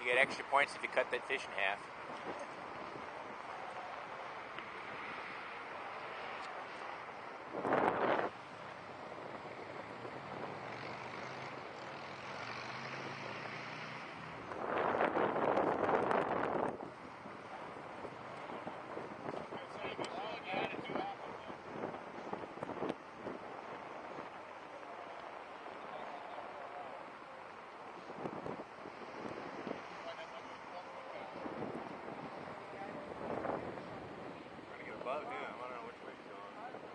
get extra points if you cut that fish in half. Above him, I don't know which way he's going.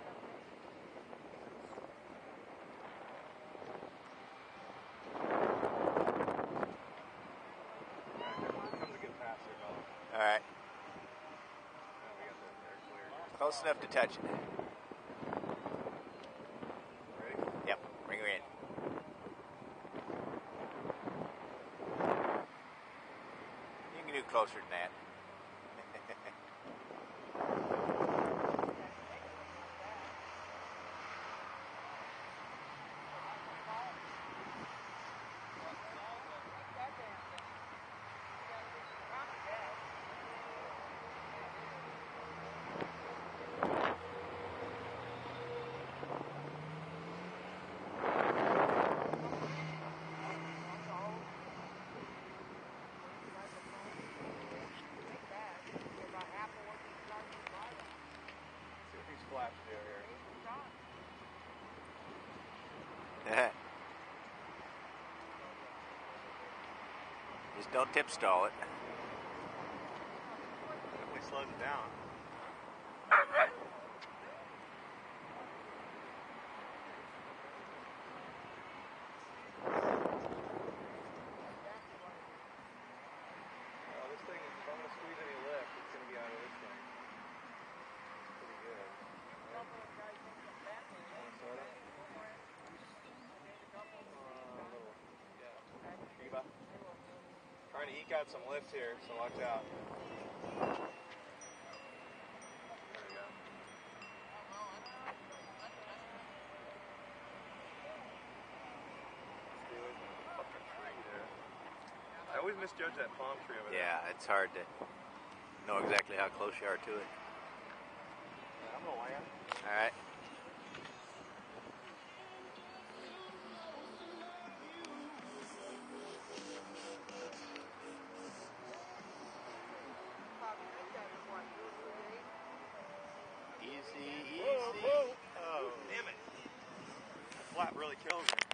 Comes a good pass here, Bob. All right. Yeah, we got that there clear. Close enough to touch it. Ready? Yep. Bring her in. You can do closer than that. See if he's flapped here. Just don't tip stall it. Definitely slows it down. Well, this thing, if I'm going to squeeze any lift, it's going to be out of this thing. It's pretty good. Soda? Eva. Trying to eke out some lift here, so watch out. There we go. Fucking tree there. I always misjudge that palm tree over there. Yeah, it's hard to know exactly how close you are to it. I'm gonna land. All right. Easy, easy. Whoa, whoa. Oh, damn it. That flap really kills me.